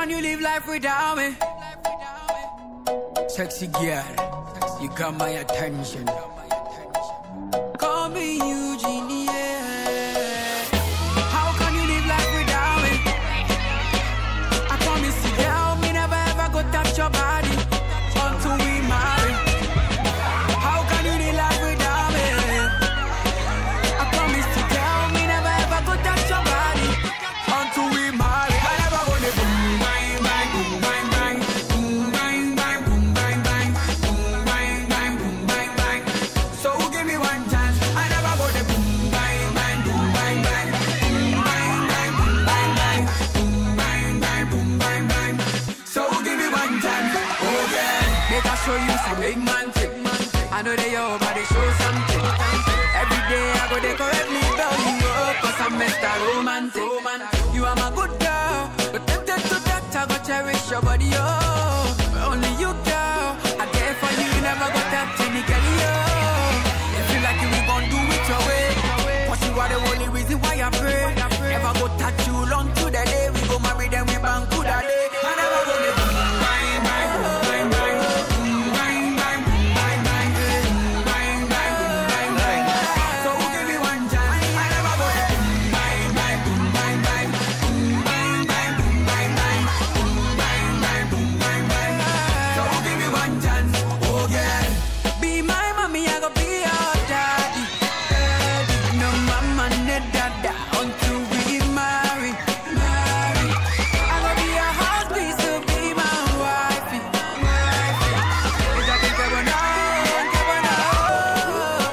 can you live life without me? Sexy girl, you got my attention. Call me Eugenie, yeah. How can you live life without me? I promise you, girl, me never ever go touch your body until we marry. How can you live life without me? I promise you, girl, me never ever go touch your body until we marry. I never gonna boom bang bang boom bang bang boom bang bang boom bang bang boom bang bang boom bang bang. So give me one chance. I never gonna boom bang bang boom bang bang boom bang bang boom bang bang boom bang bang boom bang bang. So give me one chance. Oh yeah, make I show you some big man thing. I know they your body show something. Every day I go decorate me down you up, 'cause I'm Mr. Romantic. You are my good girl, but tempted to that I go cherish your body, oh. Only you, girl, I care for you, never go touch any girl, oh. If you like it, we gon' do it your way. 'Cause you are the only reason why I pray. Never go touch you long to the day we go marry, then we bang to that day. I never go to bang bang bang bang bang bang bang bang bang bang bang bang. So give me one chance. I never go to bang bang bang bang bang bang bang bang bang bang bang. So give me one chance. Oh yeah, be my mommy, I go be your daddy. No mama, no dada, until we marry. I go be your husband, so be my wifey. If I can never know, never know.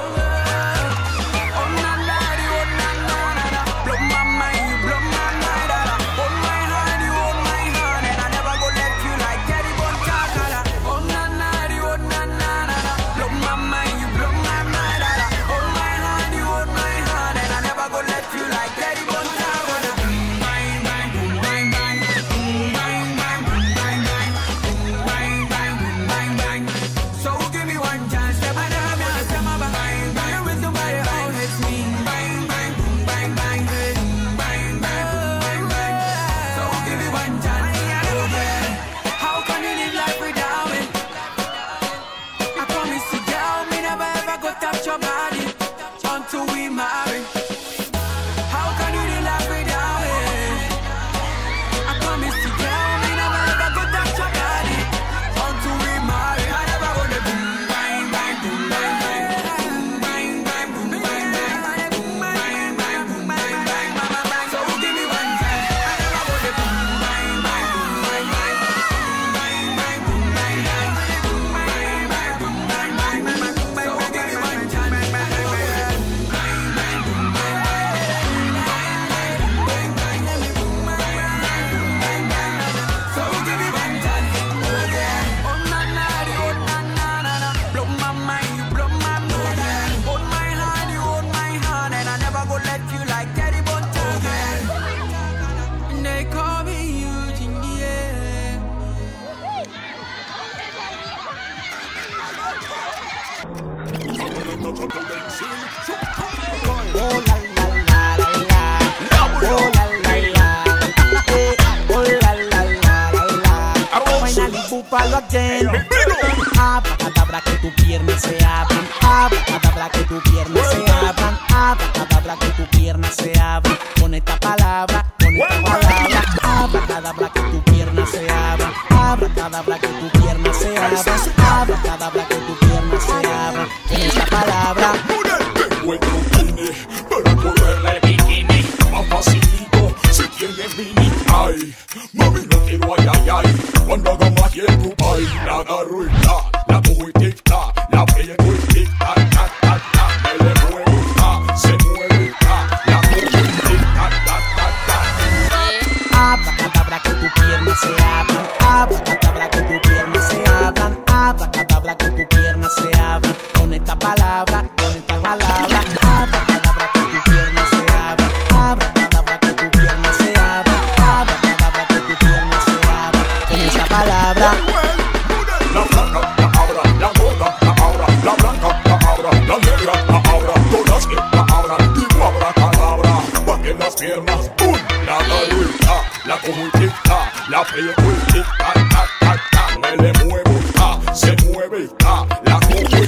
Oh na na, oh na na na, blow my mind, you blow my mind, hold my hand, you hold my hand, and I never go let you like Teddy Bonchakala. Oh na na, blow my mind, you blow my mind, hold my hand, you hold my hand, and I never go let you like Teddy Bonchakala. Bang bang boom bang bang, bang bang boom bang bang, bang bang boom bang bang. So give me one chance, step by the me and step my bang bang. With somebody all hits me, bang bang boom bang bang, bang bang boom bang bang. So give me one chance. Oh yeah, how can you live life without me? I promise you, girl, me never ever go touch your body until we marry. How can you live life without me? I promise you, girl, me never ever go touch your body until we marry. I never gonna boom bang bang boom bang bang boom bang bang boom bang bang boom bang bang boom bang bang. So give me one chance. I never gonna boom bang bang boom bang bang bang bang boom bang bang boom bang bang boom bang bang. So give me one chance. Bang bang boom bang bang boom bang bang bang bang boom bang bang. So give me one chance. Oh yeah. Oh na na, oh na na na, blow my mind, you blow my mind. Hold my hand, you hold my hand, and I never go let you like Teddy Bonchakala. And they call me Eugenie, yeah. Oh la la la la la, oh la la la, oh la la la la. Finally búfalo again. Abracadabra que tu piernas se abran, abracadabra que tu piernas se abran, abracadabra que tu piernas se abran. Con esta palabra, abracadabra que tu piernas se abran, abracadabra que tu piernas se abran, abracadabra que tu piernas se abran. Con esta palabra. Tengo el bikini, pero ponerle bikini más facilito si tienes mini. Ay, mami no quiero ay ay ay. Cuando haga magia en tu país, la agarro y la cojo y tic tac, la pego y tic tac tac tac tac. Me le muevo se mueve la cojo y tic tac tac tac tac. Abracadabra que tu piernas se abran, abracadabra que tu piernas se abran, abracadabra que tu piernas se abran. Con esta palabra, abracadabra que tu piernas se abran, abracadabra que tu piernas se abran, abracadabra que tu piernas se abran. Con esta palabra. La blanca, la abra, la gorda, la abra, la blanca, la abra, la negra, la abra, todas que la abra, y tú abra. abracadabra, bajen las piernas, ¡pum! La doy la cojo y tic-tac, la aprieto y tic-tac, tac, tac, tac, me le muevo, se mueve, la cojo